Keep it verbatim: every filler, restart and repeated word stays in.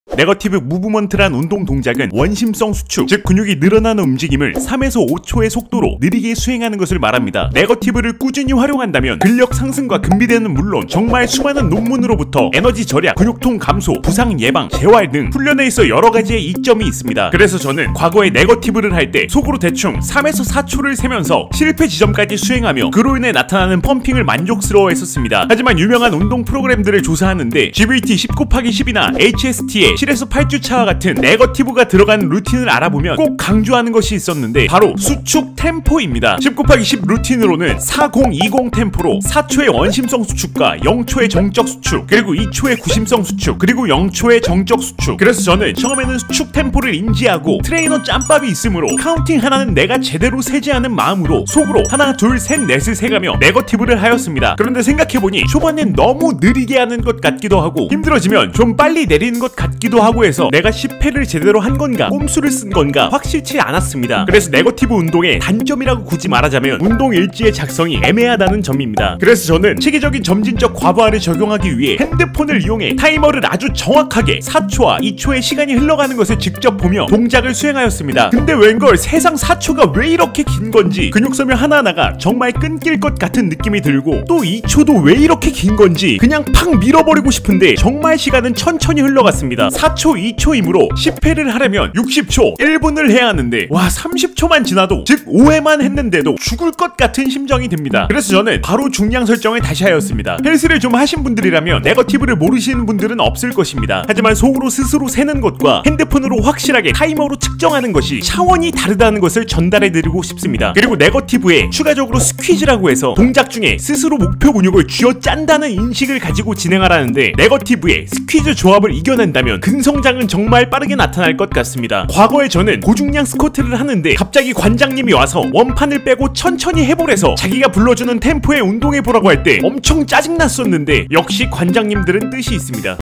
네거티브 무브먼트란 운동 동작은 원심성 수축, 즉 근육이 늘어나는 움직임을 삼에서 오 초의 속도로 느리게 수행하는 것을 말합니다. 네거티브를 꾸준히 활용한다면 근력 상승과 근비대는 물론 정말 수많은 논문으로부터 에너지 절약, 근육통 감소, 부상 예방, 재활 등 훈련에 있어 여러 가지의 이점이 있습니다. 그래서 저는 과거에 네거티브를 할 때 속으로 대충 삼에서 사 초를 세면서 실패 지점까지 수행하며 그로 인해 나타나는 펌핑을 만족스러워했었습니다. 하지만 유명한 운동 프로그램들을 조사하는데 지브이티 십 곱하기 십이나 에이치에스티의 칠에서 팔 주 차와 같은 네거티브가 들어간 루틴을 알아보면 꼭 강조하는 것이 있었는데 바로 수축 템포입니다. 십 곱하기 십 루틴으로는 사공이공 템포로 사 초의 원심성 수축과 영 초의 정적 수축, 그리고 이 초의 구심성 수축, 그리고 영 초의 정적 수축. 그래서 저는 처음에는 수축 템포를 인지하고 트레이너 짬밥이 있으므로 카운팅 하나는 내가 제대로 세지 않은 마음으로 속으로 하나 둘 셋 넷을 세가며 네거티브를 하였습니다. 그런데 생각해보니 초반엔 너무 느리게 하는 것 같기도 하고 힘들어지면 좀 빨리 내리는 것 같기도 하고 해서 내가 십 회를 제대로 한 건가 꼼수를 쓴 건가 확실치 않았습니다. 그래서 네거티브 운동의 단점이라고 굳이 말하자면 운동 일지의 작성이 애매하다는 점입니다. 그래서 저는 체계적인 점진적 과부하를 적용하기 위해 핸드폰을 이용해 타이머를 아주 정확하게 사 초와 이 초의 시간이 흘러가는 것을 직접 보며 동작을 수행하였습니다. 근데 웬걸 세상 사 초가 왜 이렇게 긴 건지, 근육섬유 하나하나가 정말 끊길 것 같은 느낌이 들고 또 이 초도 왜 이렇게 긴 건지 그냥 팍 밀어버리고 싶은데 정말 시간은 천천히 흘러갔습니다. 사 초, 이 초이므로 십 회를 하려면 육십 초, 일 분을 해야 하는데 와 삼십 초만 지나도, 즉 오 회만 했는데도 죽을 것 같은 심정이 듭니다. 그래서 저는 바로 중량 설정을 다시 하였습니다. 헬스를 좀 하신 분들이라면 네거티브를 모르시는 분들은 없을 것입니다. 하지만 속으로 스스로 세는 것과 핸드폰으로 확실하게 타이머로 측정하는 것이 차원이 다르다는 것을 전달해드리고 싶습니다. 그리고 네거티브에 추가적으로 스퀴즈라고 해서 동작 중에 스스로 목표 근육을 쥐어짠다는 인식을 가지고 진행하라는데 네거티브에 스퀴즈 조합을 이겨낸다면 근성장은 정말 빠르게 나타날 것 같습니다. 과거에 저는 고중량 스쿼트를 하는데 갑자기 관장님이 와서 원판을 빼고 천천히 해보래서 자기가 불러주는 템포에 운동해보라고 할 때 엄청 짜증났었는데 역시 관장님들은 뜻이 있습니다.